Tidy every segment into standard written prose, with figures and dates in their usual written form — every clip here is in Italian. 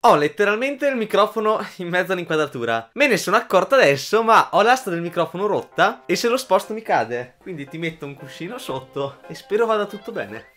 Ho letteralmente il microfono in mezzo all'inquadratura. Me ne sono accorta adesso, ma ho l'asta del microfono rotta e se lo sposto mi cade. Quindi ti metto un cuscino sotto e spero vada tutto bene.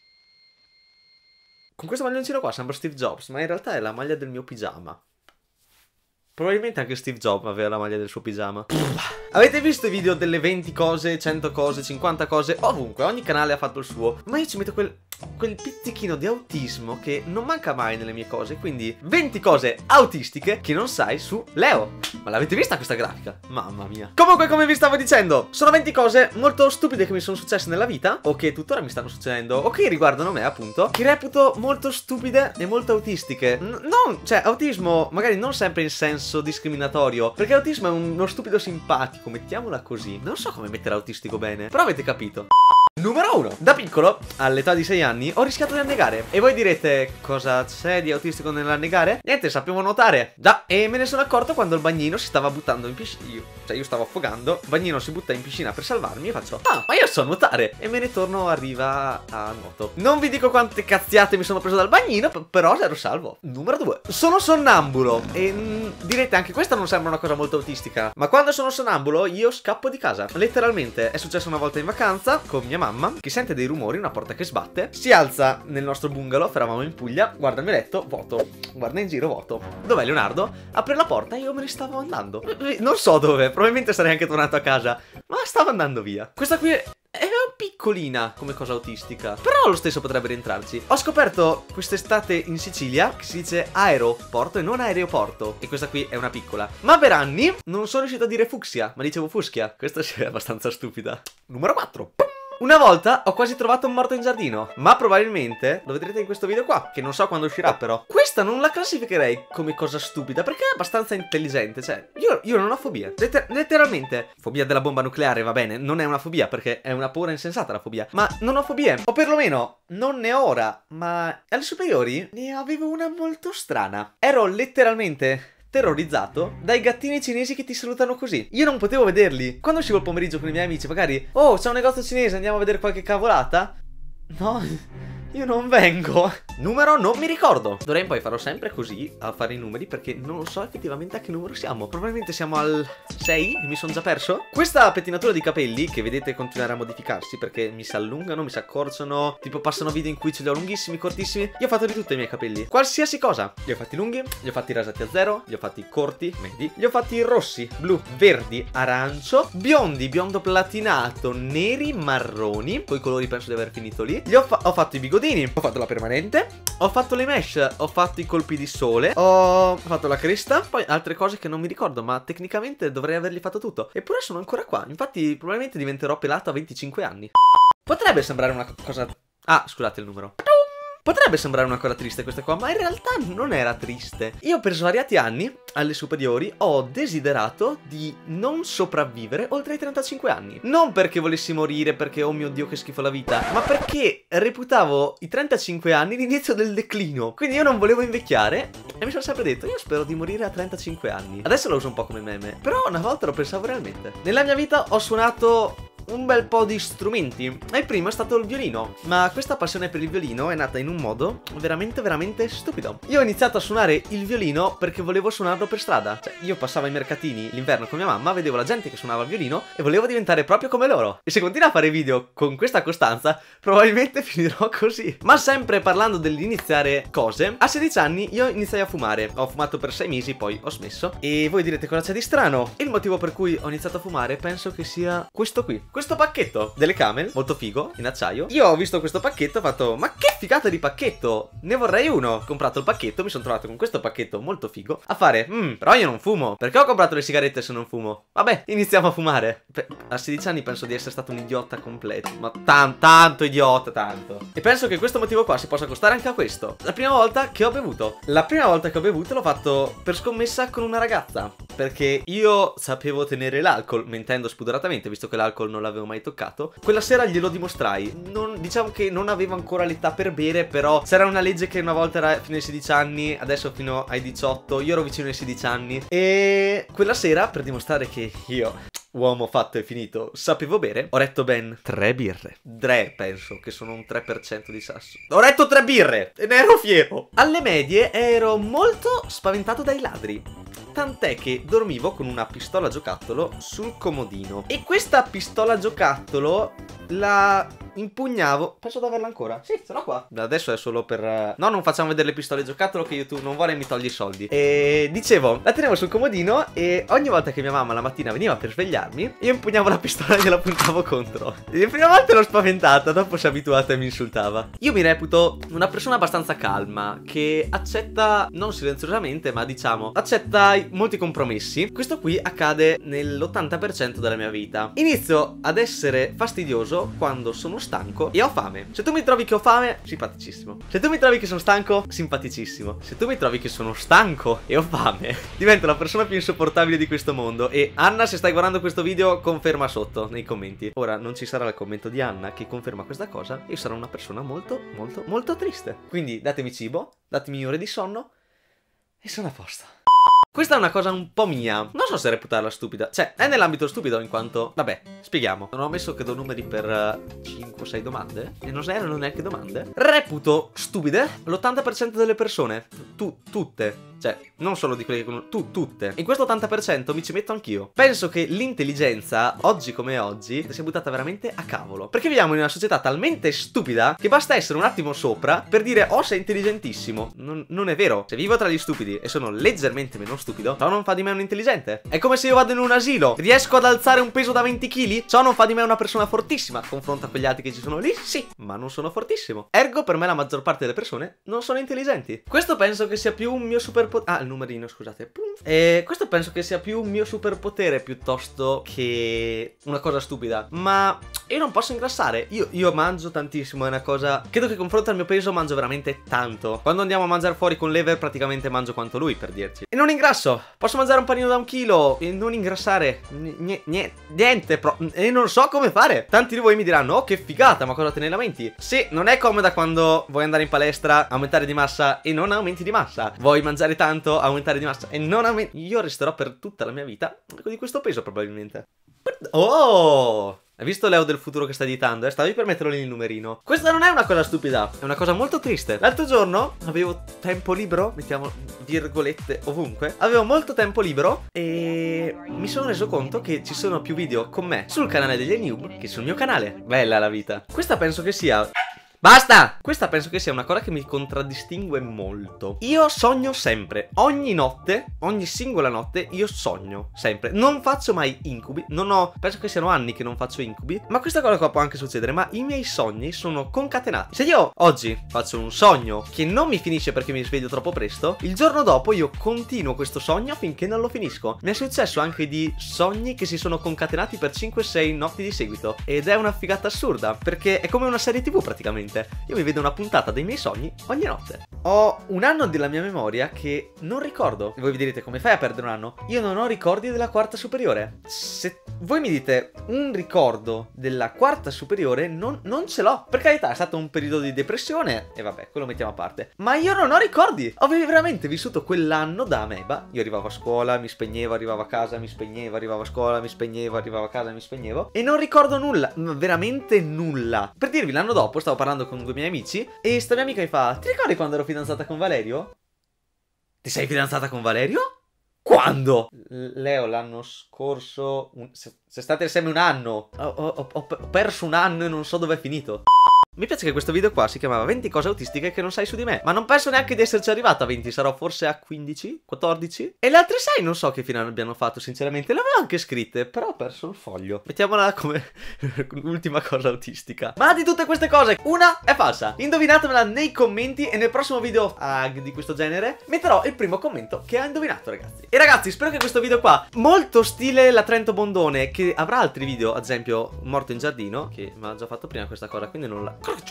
Con questo maglioncino qua sembra Steve Jobs, ma in realtà è la maglia del mio pigiama. Probabilmente anche Steve Jobs aveva la maglia del suo pigiama. Avete visto i video delle 20 cose, 100 cose, 50 cose? Ovunque, ogni canale ha fatto il suo. Ma io ci metto quel pizzichino di autismo che non manca mai nelle mie cose. Quindi 20 cose autistiche che non sai su Leo. Ma l'avete vista questa grafica? Mamma mia. Comunque, come vi stavo dicendo, sono 20 cose molto stupide che mi sono successe nella vita, o che tuttora mi stanno succedendo, o che riguardano me appunto, che reputo molto stupide e molto autistiche. Cioè, autismo magari non sempre in senso discriminatorio, perché autismo è uno stupido simpatico, mettiamola così. Non so come mettere autistico bene, però avete capito. Numero 1. Da piccolo, all'età di 6 anni, ho rischiato di annegare. E voi direte, cosa c'è di autistico nell'annegare? Niente, sapevo nuotare. Già, e me ne sono accorto quando il bagnino si stava buttando in piscina. Io stavo affogando, il bagnino si butta in piscina per salvarmi e faccio, ah, ma io so nuotare. E me ne torno a riva a nuoto. Non vi dico quante cazziate mi sono preso dal bagnino, però ero salvo. Numero 2. Sono sonnambulo. E direte, anche questa non sembra una cosa molto autistica, ma quando sono sonnambulo io scappo di casa. Letteralmente, è successo una volta in vacanza con mia mamma, che sente dei rumori, una porta che sbatte, si alza nel nostro bungalow, eravamo in Puglia, guarda il mio letto, vuoto, guarda in giro, vuoto. Dov'è Leonardo? Apre la porta e io me ne stavo andando. Non so dove, probabilmente sarei anche tornato a casa, ma stavo andando via. Questa qui è piccolina come cosa autistica, però lo stesso potrebbe rientrarci. Ho scoperto quest'estate in Sicilia che si dice aeroporto e non aeroporto, e questa qui è una piccola. Ma per anni non sono riuscito a dire fucsia, ma dicevo fuschia. Questa sì è abbastanza stupida. Numero 4. Una volta ho quasi trovato un morto in giardino, ma probabilmente lo vedrete in questo video qua, che non so quando uscirà però. Questa non la classificherei come cosa stupida, perché è abbastanza intelligente, cioè, io non ho fobie. Letteralmente, fobia della bomba nucleare, va bene, non è una fobia, perché è una paura insensata la fobia, ma non ho fobie, o perlomeno non ne ho ora, ma alle superiori ne avevo una molto strana. Ero letteralmente terrorizzato dai gattini cinesi che ti salutano così. Io non potevo vederli. Quando uscivo il pomeriggio con i miei amici, magari, oh, c'è un negozio cinese, andiamo a vedere qualche cavolata. No, io non vengo. Numero non mi ricordo. Dovrei poi farò sempre così a fare i numeri, perché non so effettivamente a che numero siamo. Probabilmente siamo al 6 e mi sono già perso. Questa pettinatura di capelli che vedete continuare a modificarsi, perché mi si allungano, mi si accorciano, tipo passano video in cui ce li ho lunghissimi, cortissimi. Io ho fatto di tutto i miei capelli, qualsiasi cosa. Li ho fatti lunghi, li ho fatti rasati a zero, li ho fatti corti, medi, li ho fatti rossi, blu, verdi, arancio, biondi, biondo platinato, neri, marroni. Poi i colori penso di aver finito lì. Ho fatto i bigodini, ho fatto la permanente, ho fatto le mesh, ho fatto i colpi di sole, ho fatto la cresta, poi altre cose che non mi ricordo, ma tecnicamente dovrei averli fatto tutto. Eppure sono ancora qua, infatti probabilmente diventerò pelato a 25 anni. Potrebbe sembrare una cosa... Ah, scusate il numero. Potrebbe sembrare una cosa triste questa qua, ma in realtà non era triste. Io per svariati anni, alle superiori, ho desiderato di non sopravvivere oltre i 35 anni. Non perché volessi morire, perché oh mio Dio che schifo la vita, ma perché reputavo i 35 anni l'inizio del declino. Quindi io non volevo invecchiare e mi sono sempre detto, io spero di morire a 35 anni. Adesso lo uso un po' come meme, però una volta lo pensavo realmente. Nella mia vita ho suonato un bel po' di strumenti, e il primo è stato il violino, ma questa passione per il violino è nata in un modo veramente stupido. Io ho iniziato a suonare il violino perché volevo suonarlo per strada. Cioè, io passavo ai mercatini l'inverno con mia mamma, vedevo la gente che suonava il violino e volevo diventare proprio come loro. E se continuo a fare video con questa costanza, probabilmente finirò così. Ma sempre parlando dell'iniziare cose, a 16 anni io iniziai a fumare. Ho fumato per 6 mesi, poi ho smesso. E voi direte cosa c'è di strano? Il motivo per cui ho iniziato a fumare penso che sia questo qui. Questo pacchetto delle Camel, molto figo, in acciaio. Io ho visto questo pacchetto e ho fatto, ma che figata di pacchetto, ne vorrei uno. Ho comprato il pacchetto, mi sono trovato con questo pacchetto molto figo a fare, però io non fumo, perché ho comprato le sigarette se non fumo? Vabbè, iniziamo a fumare. A 16 anni penso di essere stato un idiota completo, ma tanto idiota, tanto. E penso che questo motivo qua si possa accostare anche a questo. La prima volta che ho bevuto l'ho fatto per scommessa con una ragazza, perché io sapevo tenere l'alcol, mentendo spudoratamente, visto che l'alcol non l'avevo mai toccato. Quella sera glielo dimostrai. Diciamo che non avevo ancora l'età per bere, però c'era una legge che una volta era fino ai 16 anni, adesso fino ai 18, io ero vicino ai 16 anni. E quella sera, per dimostrare che io uomo fatto e finito, sapevo bere, ho retto ben 3 birre. 3, penso, che sono un 3% di sasso. Ho retto 3 birre e ne ero fiero. Alle medie ero molto spaventato dai ladri. Tant'è che dormivo con una pistola giocattolo sul comodino. E questa pistola giocattolo la impugnavo. Penso di averla ancora. Sì, sono qua. Adesso è solo per... No, non facciamo vedere le pistole giocattolo, che YouTube non vuole e mi togli i soldi. E dicevo, la tenevo sul comodino e ogni volta che mia mamma la mattina veniva per svegliarmi, io impugnavo la pistola e gliela puntavo contro. Le prime volte l'ho spaventata, dopo si è abituata e mi insultava. Io mi reputo una persona abbastanza calma, che accetta, non silenziosamente, ma diciamo, accetta molti compromessi. Questo qui accade nell'80% della mia vita. Inizio ad essere fastidioso quando sono stanco e ho fame. Se tu mi trovi che ho fame, simpaticissimo. Se tu mi trovi che sono stanco, simpaticissimo. Se tu mi trovi che sono stanco e ho fame, divento la persona più insopportabile di questo mondo. E Anna, se stai guardando questo video, conferma sotto nei commenti. Ora non ci sarà il commento di Anna che conferma questa cosa, io sarò una persona molto, molto, molto triste. Quindi datemi cibo, datemi ore di sonno e sono a posto. Questa è una cosa un po' mia. Non so se reputarla stupida. Cioè, è nell'ambito stupido in quanto... Vabbè, spieghiamo. Non ho messo che do numeri per 5 o 6 domande. E non erano neanche domande. Reputo stupide l'80% delle persone. Tutte. Cioè, non solo di quelle che... tutte. In questo 80% mi ci metto anch'io. Penso che l'intelligenza, oggi come oggi, sia buttata veramente a cavolo. Perché viviamo in una società talmente stupida che basta essere un attimo sopra per dire oh, sei intelligentissimo. Non è vero. Se vivo tra gli stupidi e sono leggermente meno stupido, ciò non fa di me un intelligente. È come se io vado in un asilo, riesco ad alzare un peso da 20 kg, ciò non fa di me una persona fortissima. Confronto a quegli altri che ci sono lì, sì, ma non sono fortissimo. Ergo, per me la maggior parte delle persone non sono intelligenti. Questo penso che sia più un mio superpotere. Ah, il numerino, scusate. E questo penso che sia più un mio superpotere piuttosto che una cosa stupida. Ma io non posso ingrassare. Io mangio tantissimo, è una cosa... Credo che confronto al mio peso mangio veramente tanto. Quando andiamo a mangiare fuori con Lever praticamente mangio quanto lui, per dirci. E non ingrasso. Posso mangiare un panino da 1 chilo e non ingrassare. Niente. E non so come fare. Tanti di voi mi diranno, oh che figata, ma cosa te ne lamenti? Sì, non è comoda quando vuoi andare in palestra, aumentare di massa e non aumenti di massa. Vuoi mangiare tanto, aumentare di massa e non aumenti. Io resterò per tutta la mia vita di questo peso probabilmente. Oh! Hai visto Leo del futuro che sta editando? Stavi per metterlo lì il numerino. Questa non è una cosa stupida, è una cosa molto triste. L'altro giorno avevo tempo libero, mettiamo virgolette ovunque. Avevo molto tempo libero e mi sono reso conto che ci sono più video con me sul canale degli Noob che sul mio canale. Bella la vita. Questa penso che sia... Basta! Questa penso che sia una cosa che mi contraddistingue molto. Io sogno sempre. Ogni notte, ogni singola notte, io sogno sempre. Non faccio mai incubi. Penso che siano anni che non faccio incubi. Ma questa cosa qua può anche succedere. Ma i miei sogni sono concatenati. Se io oggi faccio un sogno che non mi finisce perché mi sveglio troppo presto, il giorno dopo io continuo questo sogno finché non lo finisco. Mi è successo anche di sogni che si sono concatenati per 5-6 notti di seguito. Ed è una figata assurda, perché è come una serie TV praticamente. Io mi vedo una puntata dei miei sogni ogni notte. Ho un anno della mia memoria che non ricordo. E voi vi direte, come fai a perdere un anno? Io non ho ricordi della quarta superiore. Se voi mi dite un ricordo della quarta superiore, non ce l'ho. Per carità, è stato un periodo di depressione e vabbè, quello mettiamo a parte. Ma io non ho ricordi. Ho veramente vissuto quell'anno da ameba. Io arrivavo a scuola, mi spegnevo, arrivavo a casa, mi spegnevo, arrivavo a scuola, mi spegnevo, arrivavo a casa, mi spegnevo. E non ricordo nulla, veramente nulla. Per dirvi, l'anno dopo stavo parlando con 2 miei amici e sta mia amica mi fa: ti ricordi quando ero fidanzata con Valerio? Ti sei fidanzata con Valerio? Quando? Leo, l'anno scorso... Se state insieme un anno. Ho perso un anno e non so dove è finito. Mi piace che questo video qua si chiamava 20 cose autistiche che non sai su di me. Ma non penso neanche di esserci arrivato a 20. Sarò forse a 15, 14. E le altre 6 non so che fine abbiano fatto sinceramente. Le avevo anche scritte, però ho perso il foglio. Mettiamola come ultima cosa autistica. Ma di tutte queste cose, una è falsa. Indovinatemela nei commenti e nel prossimo video di questo genere metterò il primo commento che ha indovinato, ragazzi. E ragazzi, spero che questo video qua, molto stile la Trento Bondone, che avrà altri video, ad esempio Morto in giardino, che mi ha già fatto prima questa cosa, quindi non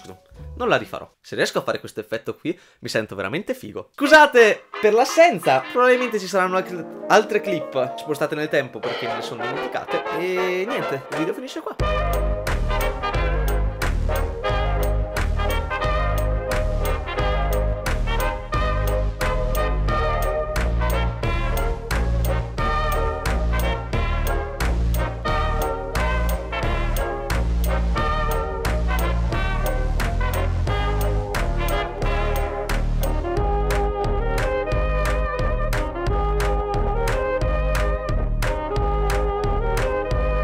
la rifarò. Se riesco a fare questo effetto qui mi sento veramente figo. Scusate per l'assenza, probabilmente ci saranno altre clip spostate nel tempo perché me ne sono dimenticate. E niente, il video finisce qua.